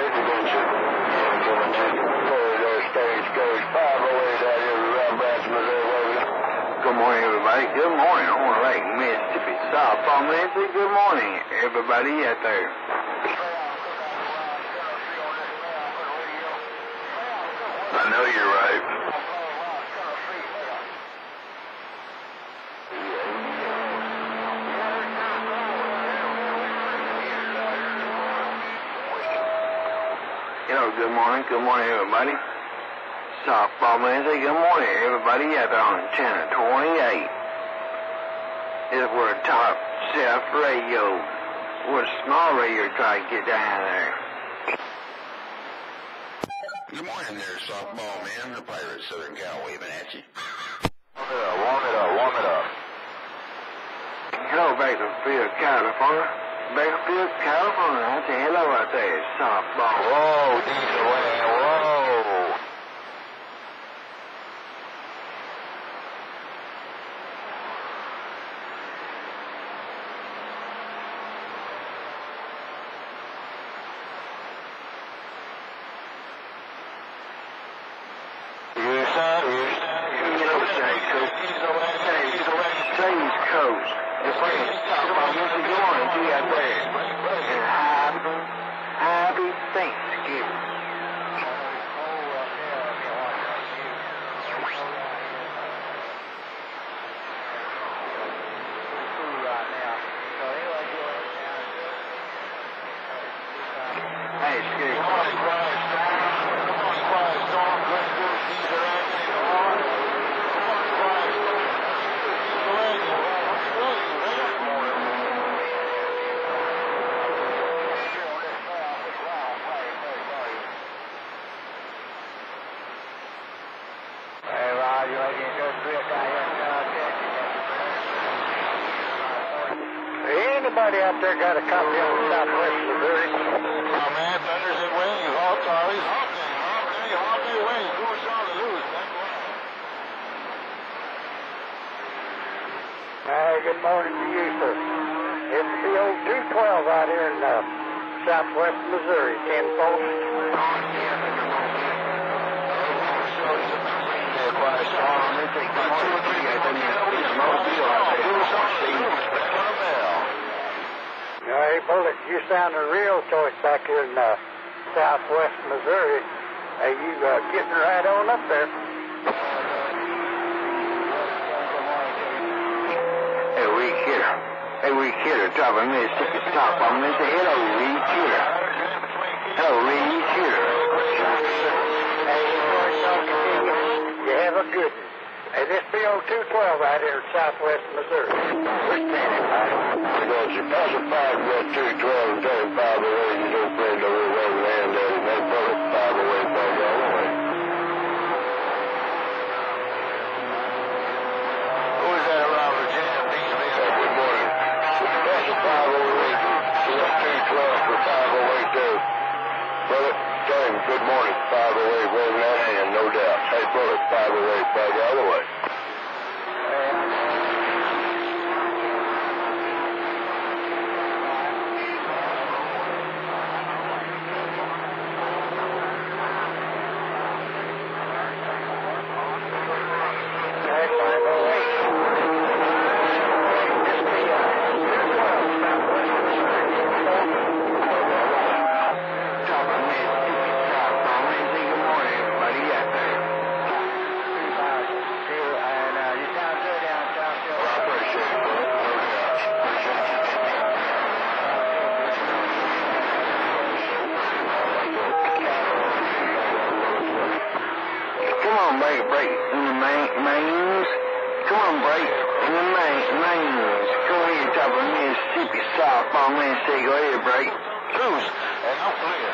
Good morning, everybody. Good morning. I want to like Mississippi SoftballMan say good morning, everybody out there. I know you're right. Good morning. Good morning, everybody. SoftballMan say good morning, everybody out there on channel 28. This is where top shelf radio, where small radio try to get down there. Good morning there, SoftballMan, the pirate Southern Cal waving at you. Warm it up. Hello, Bakersfield, California. Bakersfield, California. I say hello out there, softball. Whoa, diesel man, whoa. Change coast. The friends talk about what you're going to do out there. And happy Thanksgiving. Hey, excuse Anybody out there got a copy on Southwest Missouri? Man, thunders and winds, you halt, Charlie. Halt me away. Who was on the loose? Good morning to you, sir. It's the old 212 out here in Southwest Missouri, 10 post. Hey, Bullet, you sounding real choice back here in Southwest Missouri. Hey, you getting right on up there. Hey, we kidder, top of Mississippi SoftballMan say hello, Reed Kidder. Hello, Reed Kidder. Hey, you have a good one. Hey, this be old 212 out here in Southwest Missouri. We're standing by. Because you pass a 5 212 and 35 away, you don't play no way land there, and they put it 5 away, 5 all the way. Who is that around Virginia? Good morning. Pass a 5 away, select 212 for 5 away too. Brother, tell him good morning, 5 away, waving that hand, no doubt. Hey, brother, 5 away, 5 all the way. Break in the mains. Come on, break in the mains. Go ahead, top of Mississippi SoftballMan say go ahead, break. Loose, and no clear.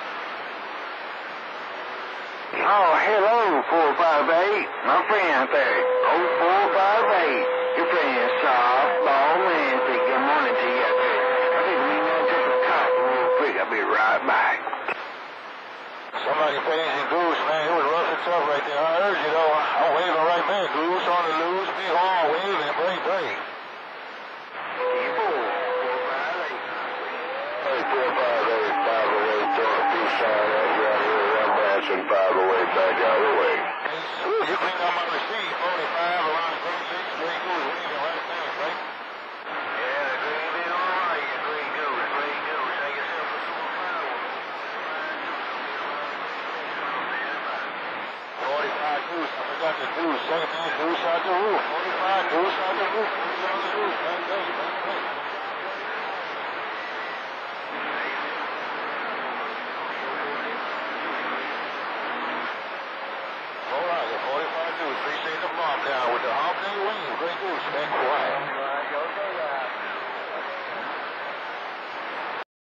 Oh, hello, 458. My friend out there. Oh, 458. Your friend SoftballMan say good morning to you out there. I think we need to take a coffee real quick. I'll be right back. Somebody pays you goose, man. It was rough and tough right there. I heard you, though. I'm waving right there. Goose on the loose. Be all waving. Break. Hey, 458, 508, 2 south. send 508 back out of the way. You cleaned up my receipt, 45 around the Green Goose. Green Goose, we ain't got right things, right? Yeah, the green been all right. The green goose. Take yourself a small firewood. 45 Goose, I forgot the Goose. Second man, Goose out the roof. 45 Goose out the roof. Goose out the roof. Bang, bang, bang, bang. All right, the 45 Goose. Appreciate the bomb down with the Holiday Wing. Great Goose, stay quiet.